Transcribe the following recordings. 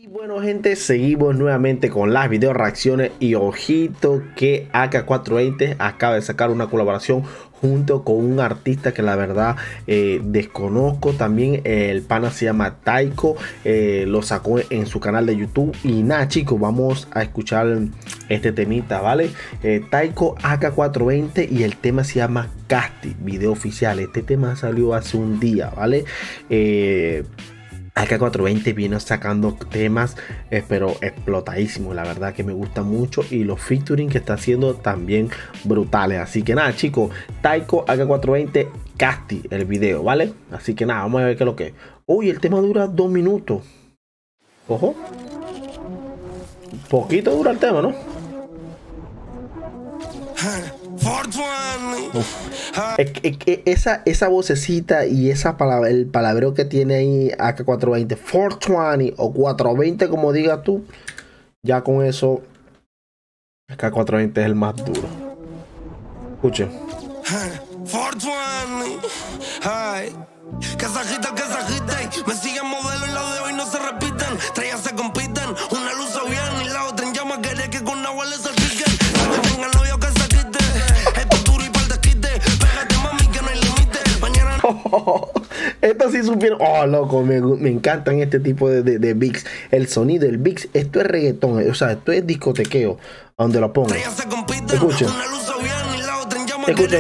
Y bueno, gente, seguimos nuevamente con las video reacciones y ojito que AK420 acaba de sacar una colaboración junto con un artista que la verdad desconozco. También el pana se llama Taiko, lo sacó en su canal de YouTube. Y nada, chicos, vamos a escuchar este temita, ¿vale? Taiko AK420 y el tema se llama Casti, video oficial. Este tema salió hace un día, ¿vale? AK420 viene sacando temas pero explotadísimos, la verdad que me gusta mucho, y los featuring que está haciendo también brutales. Así que nada, chicos, Taiko AK420 Casti el video, ¿vale? Así que nada, vamos a ver qué es lo que es. Uy, el tema dura 2 minutos. Ojo, poquito dura el tema, ¿no? Esa vocecita y esa palabra, el palabreo que tiene ahí AK420, 420 o 420 como digas tú, ya con eso AK420 es el más duro. Escuchen. 420, que se agite, me siguen modelo y la de hoy no se repiten, trellas se compiten, una luz bien y la otra en llama, quiere que con agua le salpiquen, que tenga el novio que se quite, esto es duro y para el desquite, pégate mami que no hay límite, mañana no. Esto sí supieron. Oh, loco, me encantan este tipo de beats, el sonido, el beats, esto es reggaetón, o sea, esto es discotequeo, a donde lo pongo. Escuchen. Escuchen.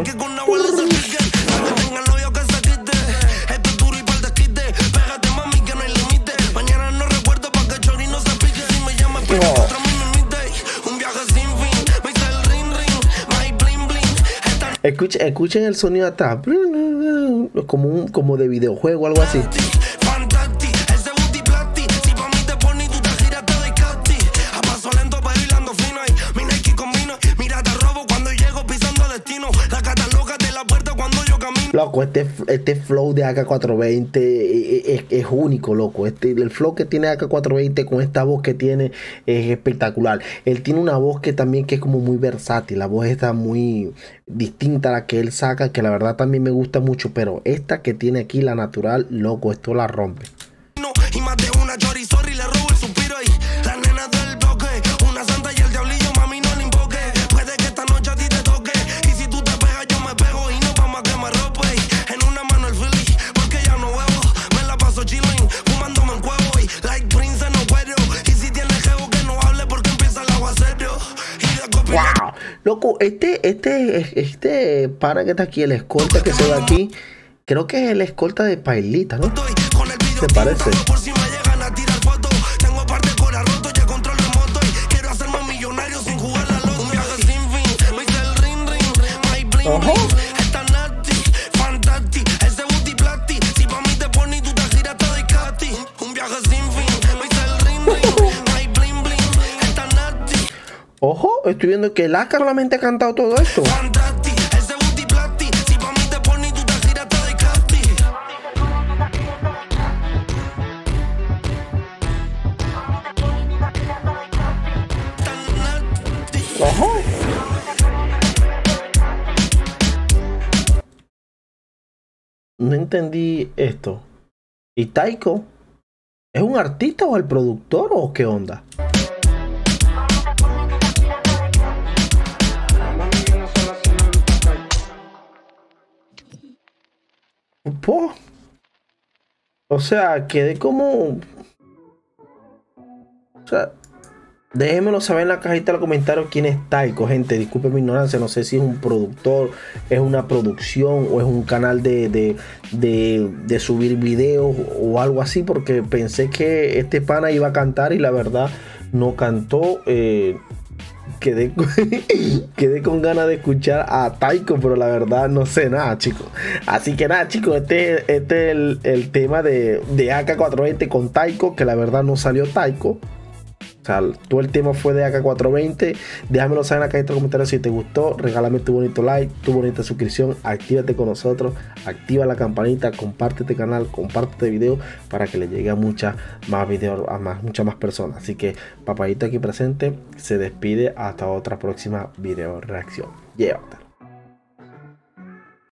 Escuchen el sonido atrás, como de videojuego, algo así. Loco, este flow de AK420 es único, loco. El flow que tiene AK420 con esta voz que tiene es espectacular. Él tiene una voz que también que es como muy versátil. La voz está muy distinta a la que él saca, que la verdad también me gusta mucho. Pero esta que tiene aquí, la natural, loco, esto la rompe. Y más de una chorizorri le robo el suspiro ahí. Las nenas del bloque, una santa y el diablillo, mami no le invoque. Puede que esta noche a ti te toque. Y si tú te pegas yo me pego y no vamos a quemar ropa. En una mano el Philly, porque ya no huevo. Me la paso chilling, fumándome en cuevo. Y like Prince no puedo. Y si tienes jevo que no hable porque empieza el agua serio. Y de copia. Wow, loco, este pana que está aquí, el escolta que se ve aquí, creo que es el escolta de Pailita, ¿no? ¿Te parece? Por si me llegan a tirar fotos, tengo aparte cora roto, ya control remoto y quiero hacerme millonario sin jugar la loto. Un viaje sin fin, me hice el ring ring, my bling bling, esta nati, fantastic, ese booty plastic, si pa' mí te pones y tú te giras te doy cati. Un viaje sin fin, me hice el ring ring, my bling bling, esta nati. Ojo, estoy viendo que el AK solamente ha cantado todo esto. Ojo. No entendí esto. ¿Y Taiko es un artista o el productor o qué onda? Po. O sea, quedé como... O sea, déjenmelo saber en la cajita de los comentarios quién es Taiko, gente. Disculpen mi ignorancia, no sé si es un productor, es una producción o es un canal de subir videos o algo así, porque pensé que este pana iba a cantar y la verdad no cantó. Quedé con ganas de escuchar a Taiko, pero la verdad no sé nada, chicos. Así que nada, chicos, este es el tema de AK420 con Taiko, que la verdad no salió Taiko. O sea, todo el tema fue de AK420. Déjamelo saber en la cajita de comentarios si te gustó. Regálame tu bonito like, tu bonita suscripción. Actívate con nosotros. Activa la campanita. Comparte este canal. Comparte este video para que le llegue a muchas más videos, a muchas más personas. Así que Papayito aquí presente se despide hasta otra próxima video reacción. Llévatela.